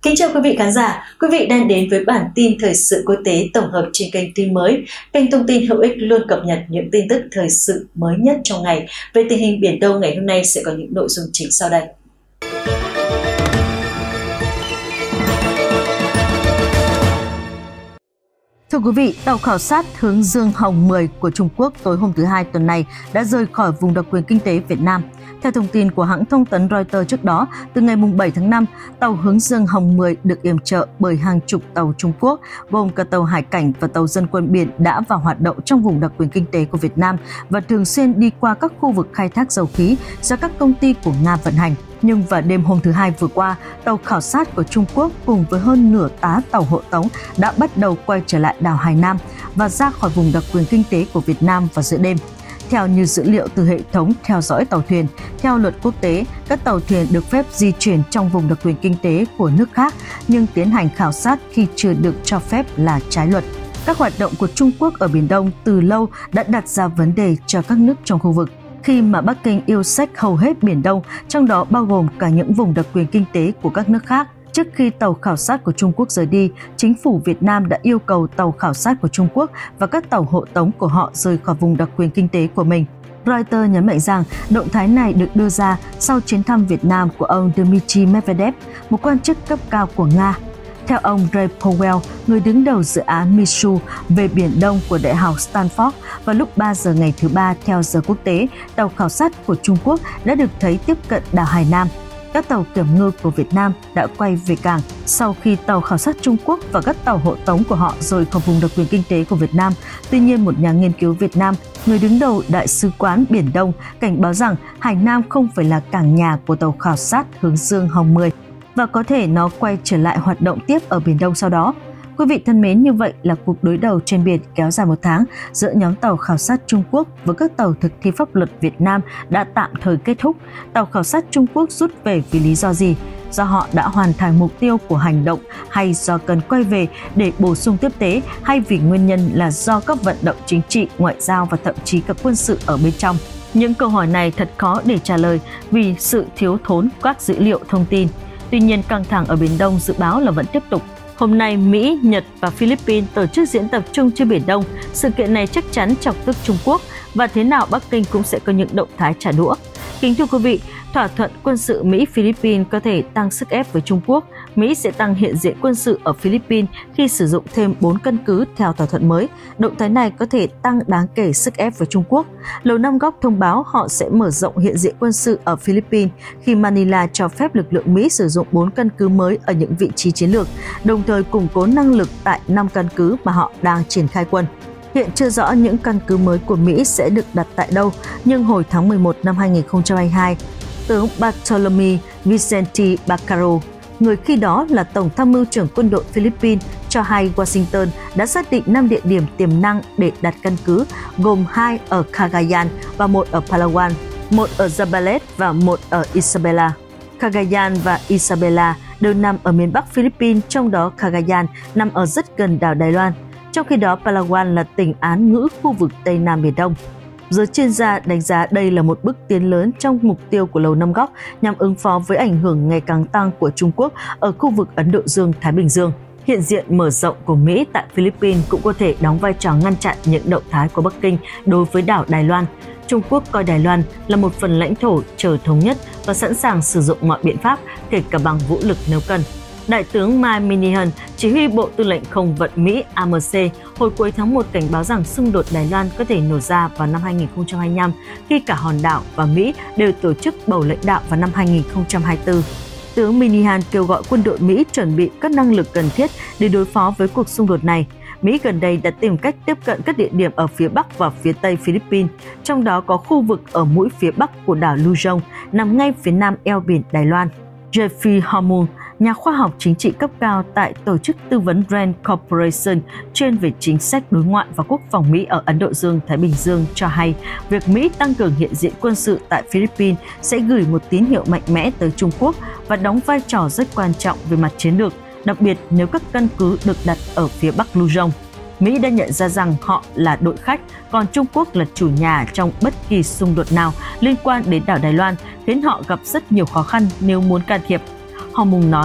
Kính chào quý vị khán giả, quý vị đang đến với bản tin thời sự quốc tế tổng hợp trên kênh Tin Mới, kênh thông tin hữu ích luôn cập nhật những tin tức thời sự mới nhất trong ngày. Về tình hình Biển Đông ngày hôm nay sẽ có những nội dung chính sau đây. Thưa quý vị, tàu khảo sát hướng Dương Hồng 10 của Trung Quốc tối hôm thứ Hai tuần này đã rời khỏi vùng đặc quyền kinh tế Việt Nam. Theo thông tin của hãng thông tấn Reuters trước đó, từ ngày 7 tháng 5, tàu hướng Dương Hồng 10 được yểm trợ bởi hàng chục tàu Trung Quốc, gồm cả tàu hải cảnh và tàu dân quân biển đã vào hoạt động trong vùng đặc quyền kinh tế của Việt Nam và thường xuyên đi qua các khu vực khai thác dầu khí do các công ty của Nga vận hành. Nhưng vào đêm hôm thứ Hai vừa qua, tàu khảo sát của Trung Quốc cùng với hơn nửa tá tàu hộ tống đã bắt đầu quay trở lại đảo Hải Nam và ra khỏi vùng đặc quyền kinh tế của Việt Nam vào giữa đêm. Theo như dữ liệu từ hệ thống theo dõi tàu thuyền, theo luật quốc tế, các tàu thuyền được phép di chuyển trong vùng đặc quyền kinh tế của nước khác nhưng tiến hành khảo sát khi chưa được cho phép là trái luật. Các hoạt động của Trung Quốc ở Biển Đông từ lâu đã đặt ra vấn đề cho các nước trong khu vực. Khi mà Bắc Kinh yêu sách hầu hết Biển Đông, trong đó bao gồm cả những vùng đặc quyền kinh tế của các nước khác. Trước khi tàu khảo sát của Trung Quốc rời đi, chính phủ Việt Nam đã yêu cầu tàu khảo sát của Trung Quốc và các tàu hộ tống của họ rời khỏi vùng đặc quyền kinh tế của mình. Reuters nhấn mạnh rằng động thái này được đưa ra sau chuyến thăm Việt Nam của ông Dmitry Medvedev, một quan chức cấp cao của Nga. Theo ông Ray Powell, người đứng đầu dự án MISU về Biển Đông của Đại học Stanford, vào lúc 3 giờ ngày thứ Ba theo giờ quốc tế, tàu khảo sát của Trung Quốc đã được thấy tiếp cận đảo Hải Nam. Các tàu kiểm ngư của Việt Nam đã quay về cảng sau khi tàu khảo sát Trung Quốc và các tàu hộ tống của họ rời khỏi vùng đặc quyền kinh tế của Việt Nam. Tuy nhiên, một nhà nghiên cứu Việt Nam, người đứng đầu Đại sứ quán Biển Đông, cảnh báo rằng Hải Nam không phải là cảng nhà của tàu khảo sát hướng Dương Hồng 10 và có thể nó quay trở lại hoạt động tiếp ở Biển Đông sau đó. Quý vị thân mến, như vậy là cuộc đối đầu trên biển kéo dài 1 tháng giữa nhóm tàu khảo sát Trung Quốc với các tàu thực thi pháp luật Việt Nam đã tạm thời kết thúc. Tàu khảo sát Trung Quốc rút về vì lý do gì? Do họ đã hoàn thành mục tiêu của hành động hay do cần quay về để bổ sung tiếp tế hay vì nguyên nhân là do các vận động chính trị, ngoại giao và thậm chí cả quân sự ở bên trong? Những câu hỏi này thật khó để trả lời vì sự thiếu thốn các dữ liệu thông tin. Tuy nhiên, căng thẳng ở Biển Đông dự báo là vẫn tiếp tục. Hôm nay, Mỹ, Nhật và Philippines tổ chức diễn tập chung trên Biển Đông. Sự kiện này chắc chắn chọc tức Trung Quốc và thế nào Bắc Kinh cũng sẽ có những động thái trả đũa. Kính thưa quý vị, thỏa thuận quân sự Mỹ-Philippines có thể tăng sức ép với Trung Quốc. Mỹ sẽ tăng hiện diện quân sự ở Philippines khi sử dụng thêm 4 căn cứ theo thỏa thuận mới. Động thái này có thể tăng đáng kể sức ép với Trung Quốc. Lầu Năm Góc thông báo họ sẽ mở rộng hiện diện quân sự ở Philippines khi Manila cho phép lực lượng Mỹ sử dụng 4 căn cứ mới ở những vị trí chiến lược, đồng thời củng cố năng lực tại 5 căn cứ mà họ đang triển khai quân. Hiện chưa rõ những căn cứ mới của Mỹ sẽ được đặt tại đâu, nhưng hồi tháng 11 năm 2022, tướng Bartolomé Vicente Bacaro, người khi đó là Tổng tham mưu trưởng quân đội Philippines, cho hay Washington đã xác định 5 địa điểm tiềm năng để đặt căn cứ, gồm 2 ở Cagayan và 1 ở Palawan, 1 ở Zambales và 1 ở Isabela. Cagayan và Isabela đều nằm ở miền Bắc Philippines, trong đó Cagayan nằm ở rất gần đảo Đài Loan. Trong khi đó, Palawan là tỉnh án ngữ khu vực Tây Nam Biển Đông. Giới chuyên gia đánh giá đây là một bước tiến lớn trong mục tiêu của Lầu Năm Góc nhằm ứng phó với ảnh hưởng ngày càng tăng của Trung Quốc ở khu vực Ấn Độ Dương-Thái Bình Dương. Hiện diện mở rộng của Mỹ tại Philippines cũng có thể đóng vai trò ngăn chặn những động thái của Bắc Kinh đối với đảo Đài Loan. Trung Quốc coi Đài Loan là một phần lãnh thổ chờ thống nhất và sẵn sàng sử dụng mọi biện pháp, kể cả bằng vũ lực nếu cần. Đại tướng Mike Minihan, chỉ huy Bộ Tư lệnh Không vận Mỹ AMC, hồi cuối tháng 1 cảnh báo rằng xung đột Đài Loan có thể nổ ra vào năm 2025 khi cả hòn đảo và Mỹ đều tổ chức bầu lãnh đạo vào năm 2024. Tướng Minihan kêu gọi quân đội Mỹ chuẩn bị các năng lực cần thiết để đối phó với cuộc xung đột này. Mỹ gần đây đã tìm cách tiếp cận các địa điểm ở phía Bắc và phía Tây Philippines, trong đó có khu vực ở mũi phía Bắc của đảo Luzon, nằm ngay phía nam eo biển Đài Loan. Jeffrey Hammond, nhà khoa học chính trị cấp cao tại tổ chức tư vấn Rand Corporation chuyên về chính sách đối ngoại và quốc phòng Mỹ ở Ấn Độ Dương-Thái Bình Dương cho hay việc Mỹ tăng cường hiện diện quân sự tại Philippines sẽ gửi một tín hiệu mạnh mẽ tới Trung Quốc và đóng vai trò rất quan trọng về mặt chiến lược, đặc biệt nếu các căn cứ được đặt ở phía Bắc Luzon. Mỹ đã nhận ra rằng họ là đội khách, còn Trung Quốc là chủ nhà trong bất kỳ xung đột nào liên quan đến đảo Đài Loan, khiến họ gặp rất nhiều khó khăn nếu muốn can thiệp. Hormung nói,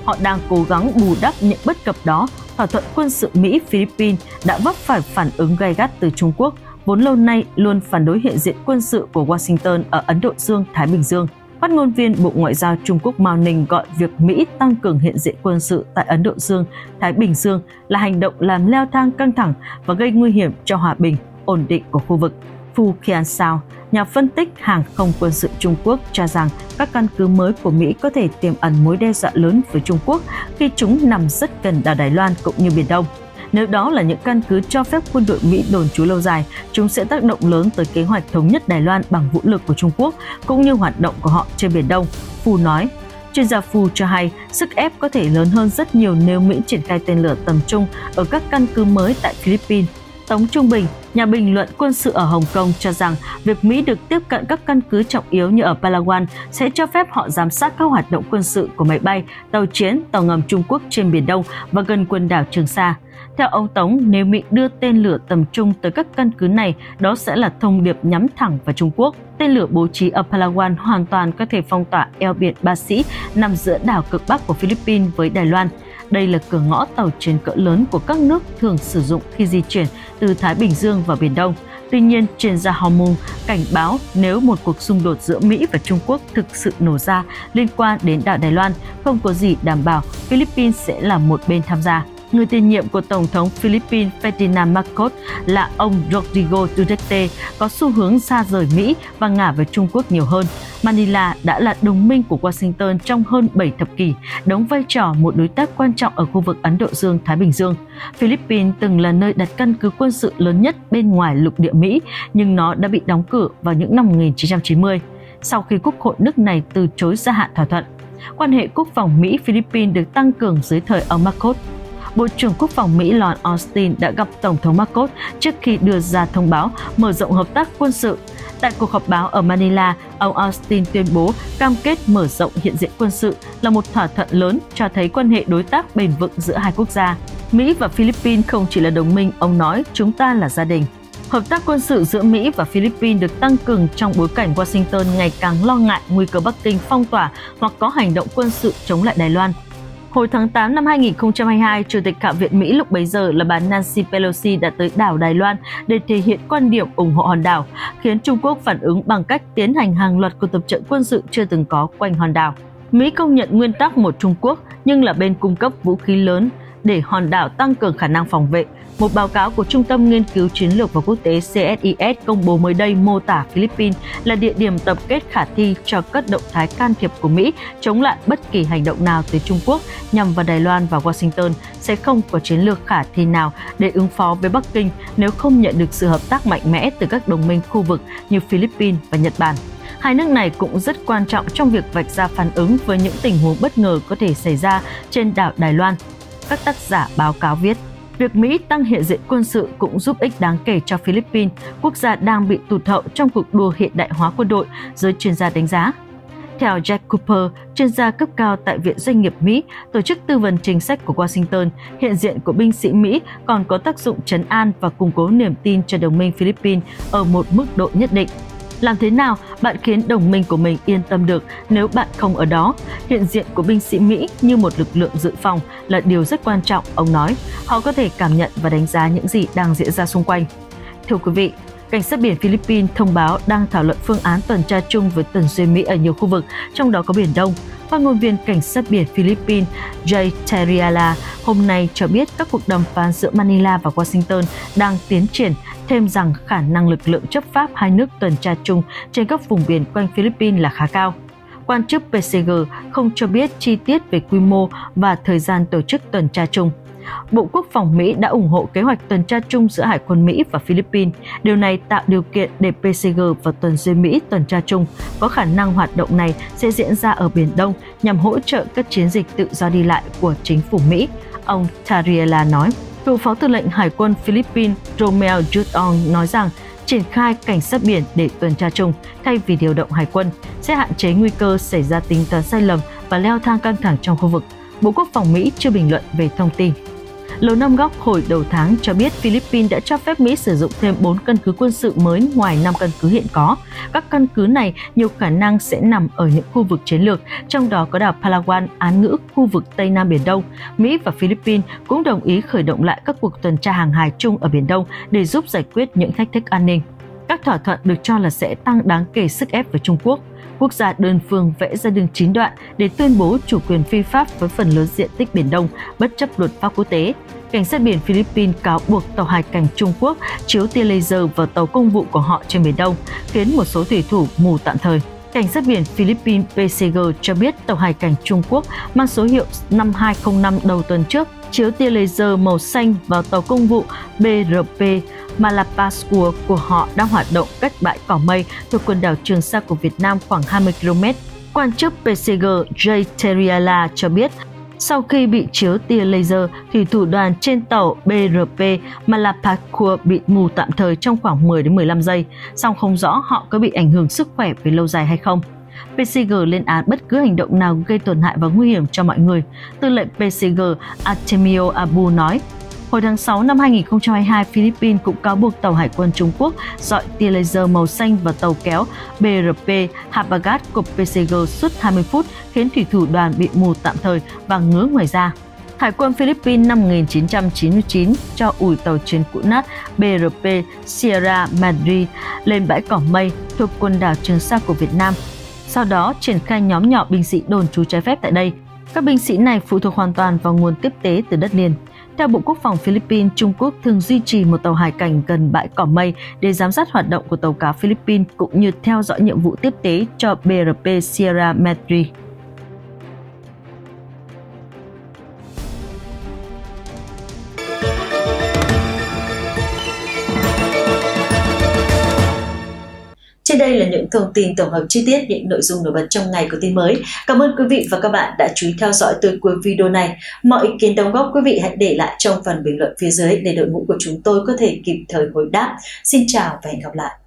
Họ đang cố gắng bù đắp những bất cập đó. Thỏa thuận quân sự Mỹ-Philippines đã vấp phải phản ứng gay gắt từ Trung Quốc, vốn lâu nay luôn phản đối hiện diện quân sự của Washington ở Ấn Độ Dương-Thái Bình Dương. Phát ngôn viên Bộ Ngoại giao Trung Quốc Mao Ninh gọi việc Mỹ tăng cường hiện diện quân sự tại Ấn Độ Dương-Thái Bình Dương là hành động làm leo thang căng thẳng và gây nguy hiểm cho hòa bình, ổn định của khu vực. Fu Qiansao, nhà phân tích hàng không quân sự Trung Quốc cho rằng các căn cứ mới của Mỹ có thể tiềm ẩn mối đe dọa lớn với Trung Quốc khi chúng nằm rất gần đảo Đài Loan cũng như Biển Đông. Nếu đó là những căn cứ cho phép quân đội Mỹ đồn trú lâu dài, chúng sẽ tác động lớn tới kế hoạch thống nhất Đài Loan bằng vũ lực của Trung Quốc cũng như hoạt động của họ trên Biển Đông, Fu nói. Chuyên gia Fu cho hay sức ép có thể lớn hơn rất nhiều nếu Mỹ triển khai tên lửa tầm trung ở các căn cứ mới tại Philippines. Tống Trung Bình, nhà bình luận quân sự ở Hồng Kông cho rằng việc Mỹ được tiếp cận các căn cứ trọng yếu như ở Palawan sẽ cho phép họ giám sát các hoạt động quân sự của máy bay, tàu chiến, tàu ngầm Trung Quốc trên Biển Đông và gần quần đảo Trường Sa. Theo ông Tống, nếu Mỹ đưa tên lửa tầm trung tới các căn cứ này, đó sẽ là thông điệp nhắm thẳng vào Trung Quốc. Tên lửa bố trí ở Palawan hoàn toàn có thể phong tỏa eo biển Ba Sĩ nằm giữa đảo cực Bắc của Philippines với Đài Loan. Đây là cửa ngõ tàu chiến cỡ lớn của các nước thường sử dụng khi di chuyển từ Thái Bình Dương vào Biển Đông. Tuy nhiên, chuyên gia Hormung cảnh báo nếu một cuộc xung đột giữa Mỹ và Trung Quốc thực sự nổ ra liên quan đến đảo Đài Loan, không có gì đảm bảo Philippines sẽ là một bên tham gia. Người tiền nhiệm của Tổng thống Philippines Ferdinand Marcos là ông Rodrigo Duterte có xu hướng xa rời Mỹ và ngả về Trung Quốc nhiều hơn. Manila đã là đồng minh của Washington trong hơn 7 thập kỷ, đóng vai trò một đối tác quan trọng ở khu vực Ấn Độ Dương-Thái Bình Dương. Philippines từng là nơi đặt căn cứ quân sự lớn nhất bên ngoài lục địa Mỹ, nhưng nó đã bị đóng cửa vào những năm 1990, sau khi Quốc hội nước này từ chối gia hạn thỏa thuận. Quan hệ quốc phòng Mỹ-Philippines được tăng cường dưới thời ông Marcos. Bộ trưởng Quốc phòng Mỹ Lloyd Austin đã gặp Tổng thống Marcos trước khi đưa ra thông báo mở rộng hợp tác quân sự. Tại cuộc họp báo ở Manila, ông Austin tuyên bố cam kết mở rộng hiện diện quân sự là một thỏa thuận lớn cho thấy quan hệ đối tác bền vững giữa hai quốc gia. Mỹ và Philippines không chỉ là đồng minh, ông nói, chúng ta là gia đình. Hợp tác quân sự giữa Mỹ và Philippines được tăng cường trong bối cảnh Washington ngày càng lo ngại nguy cơ Bắc Kinh phong tỏa hoặc có hành động quân sự chống lại Đài Loan. Hồi tháng 8 năm 2022, Chủ tịch Hạ viện Mỹ lúc bấy giờ là bà Nancy Pelosi đã tới đảo Đài Loan để thể hiện quan điểm ủng hộ hòn đảo, khiến Trung Quốc phản ứng bằng cách tiến hành hàng loạt cuộc tập trận quân sự chưa từng có quanh hòn đảo. Mỹ công nhận nguyên tắc một Trung Quốc nhưng là bên cung cấp vũ khí lớn để hòn đảo tăng cường khả năng phòng vệ. Một báo cáo của Trung tâm Nghiên cứu Chiến lược và Quốc tế CSIS công bố mới đây mô tả Philippines là địa điểm tập kết khả thi cho các động thái can thiệp của Mỹ chống lại bất kỳ hành động nào từ Trung Quốc nhằm vào Đài Loan và Washington sẽ không có chiến lược khả thi nào để ứng phó với Bắc Kinh nếu không nhận được sự hợp tác mạnh mẽ từ các đồng minh khu vực như Philippines và Nhật Bản. Hai nước này cũng rất quan trọng trong việc vạch ra phản ứng với những tình huống bất ngờ có thể xảy ra trên đảo Đài Loan. Các tác giả báo cáo viết, việc Mỹ tăng hiện diện quân sự cũng giúp ích đáng kể cho Philippines, quốc gia đang bị tụt hậu trong cuộc đua hiện đại hóa quân đội, giới chuyên gia đánh giá. Theo Jack Cooper, chuyên gia cấp cao tại Viện Doanh nghiệp Mỹ, tổ chức tư vấn chính sách của Washington, hiện diện của binh sĩ Mỹ còn có tác dụng trấn an và củng cố niềm tin cho đồng minh Philippines ở một mức độ nhất định. Làm thế nào bạn khiến đồng minh của mình yên tâm được nếu bạn không ở đó? Hiện diện của binh sĩ Mỹ như một lực lượng dự phòng là điều rất quan trọng, ông nói. Họ có thể cảm nhận và đánh giá những gì đang diễn ra xung quanh. Thưa quý vị, Cảnh sát biển Philippines thông báo đang thảo luận phương án tuần tra chung với tuần duyên Mỹ ở nhiều khu vực, trong đó có Biển Đông. Phát ngôn viên Cảnh sát biển Philippines Jay Terriala hôm nay cho biết các cuộc đàm phán giữa Manila và Washington đang tiến triển, thêm rằng khả năng lực lượng chấp pháp hai nước tuần tra chung trên các vùng biển quanh Philippines là khá cao. Quan chức PCG không cho biết chi tiết về quy mô và thời gian tổ chức tuần tra chung. Bộ Quốc phòng Mỹ đã ủng hộ kế hoạch tuần tra chung giữa Hải quân Mỹ và Philippines. Điều này tạo điều kiện để PCG và tuần duyên Mỹ tuần tra chung. Có khả năng hoạt động này sẽ diễn ra ở Biển Đông nhằm hỗ trợ các chiến dịch tự do đi lại của chính phủ Mỹ, ông Tariela nói. Cựu Phó Tư lệnh Hải quân Philippines Romeo Judong nói rằng triển khai cảnh sát biển để tuần tra chung thay vì điều động hải quân sẽ hạn chế nguy cơ xảy ra tính toán sai lầm và leo thang căng thẳng trong khu vực. Bộ Quốc phòng Mỹ chưa bình luận về thông tin. Lầu Năm Góc hồi đầu tháng cho biết Philippines đã cho phép Mỹ sử dụng thêm 4 căn cứ quân sự mới ngoài 5 căn cứ hiện có. Các căn cứ này nhiều khả năng sẽ nằm ở những khu vực chiến lược, trong đó có đảo Palawan, Án ngữ, khu vực Tây Nam Biển Đông. Mỹ và Philippines cũng đồng ý khởi động lại các cuộc tuần tra hàng hải chung ở Biển Đông để giúp giải quyết những thách thức an ninh. Các thỏa thuận được cho là sẽ tăng đáng kể sức ép với Trung Quốc. Quốc gia đơn phương vẽ ra đường 9 đoạn để tuyên bố chủ quyền phi pháp với phần lớn diện tích Biển Đông, bất chấp luật pháp quốc tế. Cảnh sát biển Philippines cáo buộc tàu hải cảnh Trung Quốc chiếu tia laser vào tàu công vụ của họ trên Biển Đông, khiến một số thủy thủ mù tạm thời. Cảnh sát biển Philippines PCG cho biết tàu hải cảnh Trung Quốc mang số hiệu 5205 đầu tuần trước chiếu tia laser màu xanh vào tàu công vụ BRP Malapascua của họ đang hoạt động cách bãi cỏ mây thuộc quần đảo Trường Sa của Việt Nam khoảng 20 km. Quan chức PCG Jay Terriala cho biết, sau khi bị chiếu tia laser, thủy thủ đoàn trên tàu BRP Malapascua bị mù tạm thời trong khoảng 10 đến 15 giây, song không rõ họ có bị ảnh hưởng sức khỏe về lâu dài hay không. PCG lên án bất cứ hành động nào gây tổn hại và nguy hiểm cho mọi người. Tư lệnh PCG Artemio Abu nói, hồi tháng 6 năm 2022, Philippines cũng cáo buộc tàu hải quân Trung Quốc dọi tia laser màu xanh vào tàu kéo BRP Habagat của PCG suốt 20 phút, khiến thủy thủ đoàn bị mù tạm thời và ngứa ngoài da. Hải quân Philippines năm 1999 cho ủi tàu chiến cũ nát BRP Sierra Madre lên bãi cỏ mây thuộc quần đảo Trường Sa của Việt Nam. Sau đó triển khai nhóm nhỏ binh sĩ đồn trú trái phép tại đây. Các binh sĩ này phụ thuộc hoàn toàn vào nguồn tiếp tế từ đất liền. Theo Bộ Quốc phòng Philippines, Trung Quốc thường duy trì một tàu hải cảnh gần bãi cỏ mây để giám sát hoạt động của tàu cá Philippines cũng như theo dõi nhiệm vụ tiếp tế cho BRP Sierra Madre. Trên đây là những thông tin tổng hợp chi tiết, những nội dung nổi bật trong ngày của tin mới. Cảm ơn quý vị và các bạn đã chú ý theo dõi tới cuối video này. Mọi ý kiến đóng góp quý vị hãy để lại trong phần bình luận phía dưới để đội ngũ của chúng tôi có thể kịp thời hồi đáp. Xin chào và hẹn gặp lại.